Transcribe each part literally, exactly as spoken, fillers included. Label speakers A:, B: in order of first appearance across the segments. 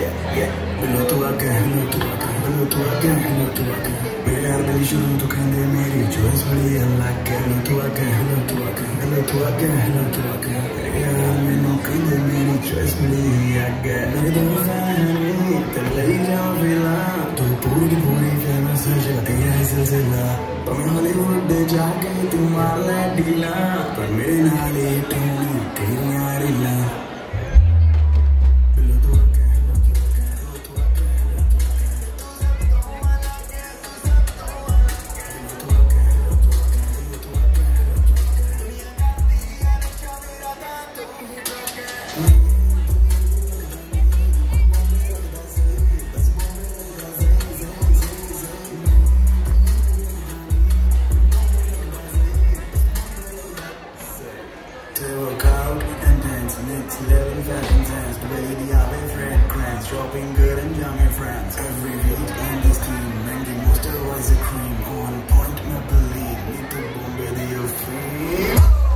A: yeah, yeah. Bello tu a che, bello tu a che, bello tu a che, bello tu a che. प्यार दिल शुरू तो कहने मेरी चॉइस बड़ी अलग है. Bello tu a che, bello tu a che, bello tu a che, bello tu a che. प्यार में नो कहने मेरी चॉइस बड़ी अलग है. मेरे दिल में है तेरे लिए जाऊँ फिला. तू पूरी पूरी फेमस है जाती है सिलसिला. पर हॉलीवुड जाके तू मार ले डीला. पर मेरे नाले टूनी तेरी यारिला. Work out and dance, next level fashion sense. Baby, I've been friend cramps, shopping good and jamming friends. Every week in this team, Randy Monster was a cream. On point, Maple Leaf, need to boom with your free.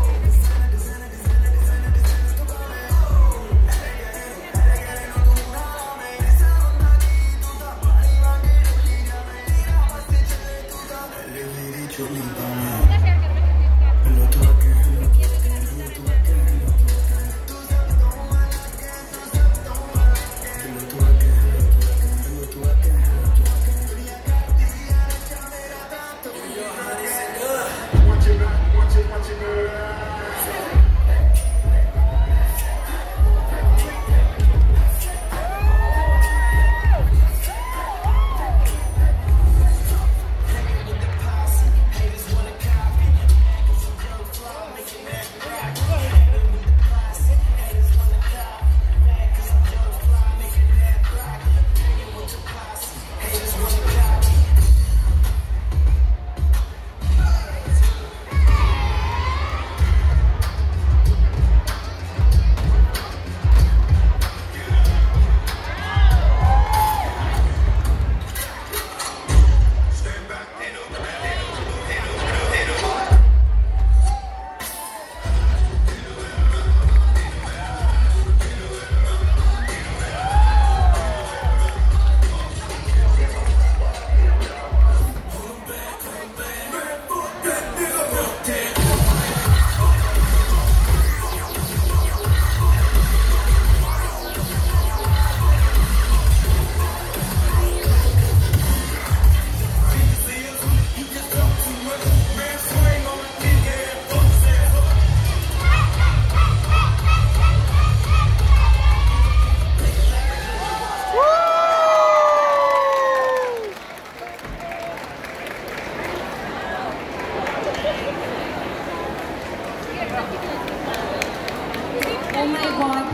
B: Oh my God,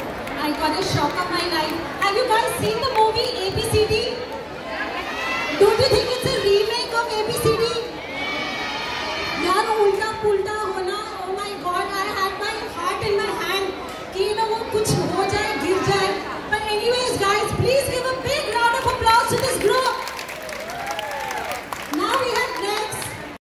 B: I got a shock of my life. Have you guys seen the movie A B C D? Don't you think it's a remake of A B C D? यार उल्टा पुल्टा होना. Oh my God, I had my heart in my hand कि ना वो कुछ हो जाए.